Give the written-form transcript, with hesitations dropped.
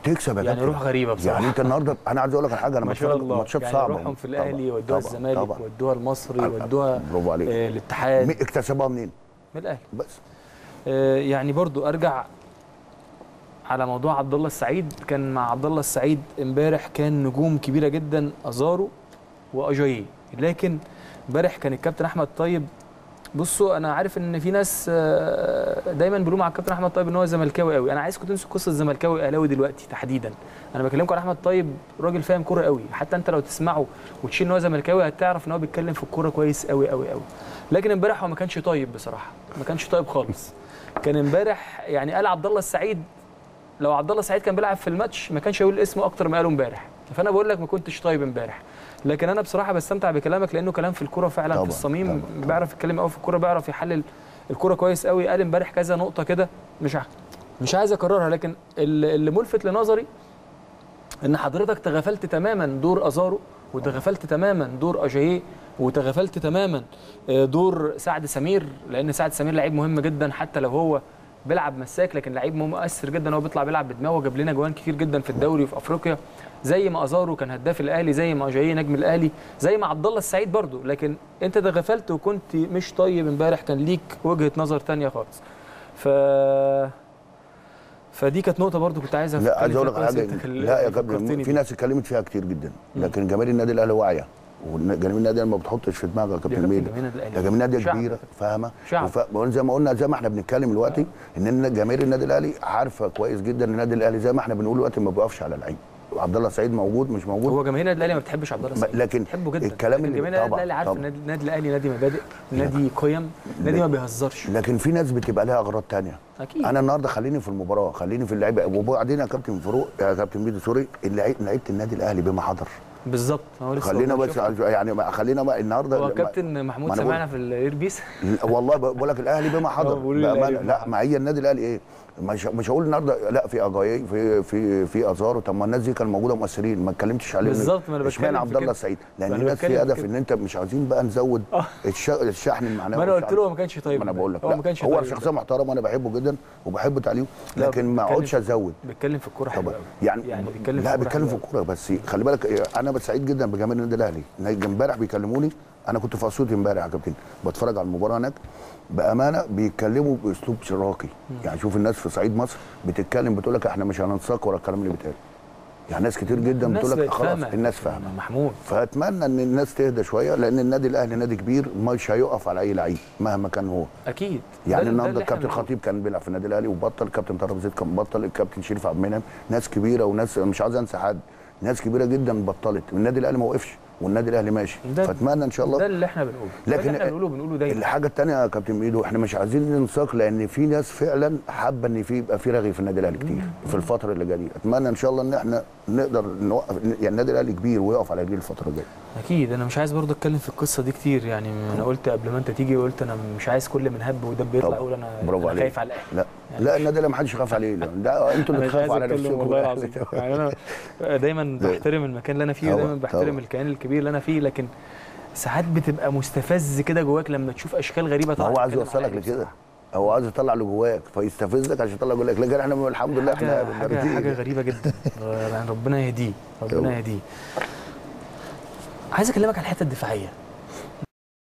بتكسب يا يعني كابتن. روح غريبه بصراحه. يعني انت النهارده انا عايز اقول لك على حاجه، انا ما شاء الله ماتشات يعني صعبه روحهم في الاهلي ودوها الزمالك ودوها المصري ودوها برافو عليك. الاتحاد. اكتسبوها منين؟ من الاهلي بس. يعني برضو ارجع على موضوع عبد الله السعيد. كان مع عبد الله السعيد امبارح كان نجوم كبيره جدا، ازارو واجاييه، لكن امبارح كان الكابتن احمد طيب. بصوا انا عارف ان في ناس دايما بيلوموا على الكابتن احمد طيب ان هو زملكاوي قوي. انا عايزكم تنسوا قصه زملكاوي اهلاوي دلوقتي تحديدا. انا بكلمكم على احمد طيب، راجل فاهم كوره قوي، حتى انت لو تسمعه وتشيل ان هو زملكاوي هتعرف ان هو بيتكلم في الكوره كويس قوي قوي قوي. لكن امبارح هو ما كانش طيب بصراحه، ما كانش طيب خالص. كان امبارح يعني قال عبد الله السعيد، لو عبد الله السعيد كان بيلعب في الماتش ما كانش هيقول اسمه اكتر ما قاله امبارح. فانا بقول لك ما كنتش طيب امبارح. لكن انا بصراحه بستمتع بكلامك لانه كلام في الكوره فعلا طبعًا في الصميم. بيعرف يتكلم قوي في الكوره، بيعرف يحلل الكوره كويس قوي. قال امبارح كذا نقطه كده مش عايز اكررها، لكن اللي ملفت لنظري ان حضرتك تغفلت تماما دور ازارو، وتغفلت تماما دور اجاييه، وتغفلت تماما دور سعد سمير، لان سعد سمير لعيب مهم جدا حتى لو هو بيلعب مساك، لكن لعيب مؤثر جدا. هو بيطلع بيلعب بدماغه، جاب لنا جوان كتير جدا في الدوري وفي افريقيا، زي ما ازارو كان هداف الاهلي، زي ما اجاييه نجم الاهلي، زي ما عبد الله السعيد برضو. لكن انت تغفلت وكنت مش طيب امبارح، كان ليك وجهه نظر ثانيه خالص. فدي كانت نقطه برضو كنت عايزها. لا عايز اقول لك حاجه، لا يا كابتن في ناس اتكلمت فيها كتير جدا، لكن جماهير النادي الاهلي واعيه، وجماهير النادي الاهلي ما بتحطش في دماغها يا كابتن ميدو. ده جماهير النادي كبيره فاهمه، زي ما قلنا، زي ما احنا بنتكلم دلوقتي ان جماهير النادي الاهلي عارفه كويس جدا ان النادي الاهلي زي ما احنا بنقول دلوقتي ما بيقفش على لعيب. عبد الله السعيد موجود مش موجود، هو جماهير النادي الاهلي ما بتحبش عبد الله السعيد، لكن بتحبه جدا. الكلام اللي جماهير النادي الاهلي عارف ان النادي الاهلي نادي مبادئ، نادي قيم، نادي ما بيهزرش. لكن في ناس بتبقى لها اغراض ثانيه. اكيد. انا النهارده خليني في المباراه، خليني في اللعيبه، وبعدين يا كابتن فاروق يا كابتن ميدو سوري، لعيبه النادي الاهلي بما حضر بالظبط. خلينا بس يعني خلينا بقى النهارده. هو كابتن محمود سمعنا في الايربيس والله بقول لك الاهلي بما حضر بامانه. لا ما هي النادي الاهلي ايه، مش هقول النهارده لا في اجاييه في ازارو. طب ما الناس دي كانت موجوده مؤثرين، ما اتكلمتش عليهم بالظبط. ما انا بتكلم اشمعنى عبد الله السعيد، لان الناس في هدف ان انت مش عايزين بقى نزود الشحن المعنوي. ما انا قلت له ما كانش طيب. ما انا بقول لك هو شخصيه محترمه، انا بحبه جدا وبحب تعليمه، لكن ما اقعدش ازود. بيتكلم في الكوره حلو قوي يعني بيتكلم في الكوره بس. خلي بالك انا سعيد جدا بجماهير النادي الاهلي. امبارح بيكلموني، انا كنت في اسيوط امبارح يا كابتن بتفرج على المباراه هناك، بامانه بيتكلموا باسلوب راقي. يعني شوف الناس في صعيد مصر بتتكلم بتقول لك احنا مش هننساق ورا الكلام اللي بيتقال. يعني ناس كتير جدا بتقول لك خلاص الناس فاهمه محمود. فاتمنى ان الناس تهدى شويه، لان النادي الاهلي نادي كبير مش هيقف على اي لعيب مهما كان هو. اكيد. يعني النهارده الكابتن خطيب كان بيلعب في النادي الاهلي وبطل، الكابتن طارق زيد كان بطل، الكابتن شريف عبد المنعم، ناس كبيره وناس مش عايز انسى حد، ناس كبيره جدا بطلت، والنادي الاهلي ما وقفش والنادي الاهلي ماشي. فاتمنى ان شاء الله ده اللي احنا بنقوله. لكن احنا بنقوله دايما. الحاجه الثانيه يا كابتن ميدو، احنا مش عايزين ننساق، لان في ناس فعلا حابه ان يبقى في رغي في النادي الاهلي كتير في الفتره اللي جايه. اتمنى ان شاء الله ان احنا نقدر نوقف، يعني النادي الاهلي كبير ويقف على رجليه الفتره الجايه. اكيد. انا مش عايز برضه اتكلم في القصه دي كتير، يعني انا قلت قبل ما انت تيجي، قلت انا مش عايز كل من هب ودب يطلع يقول انا خايف على الاهلي. لا يعني لا، النادي الاهلي ما حدش يخاف عليه، ده انتوا اللي تخافوا على نفسكم والله العظيم. يعني انا دايما بحترم المكان اللي انا فيه، ودايما بحترم الكيان الكبير اللي انا فيه، لكن ساعات بتبقى مستفز كده جواك لما تشوف اشكال غريبه طالعه. هو عايز يوصلك لكده، هو عايز يطلع اللي جواك فيستفزك عشان يطلع جواك، لكن احنا الحمد لله احنا حاجه غريبه جدا. يعني ربنا يهديه، ربنا يهديه. عايز اكلمك عن الحته الدفاعيه.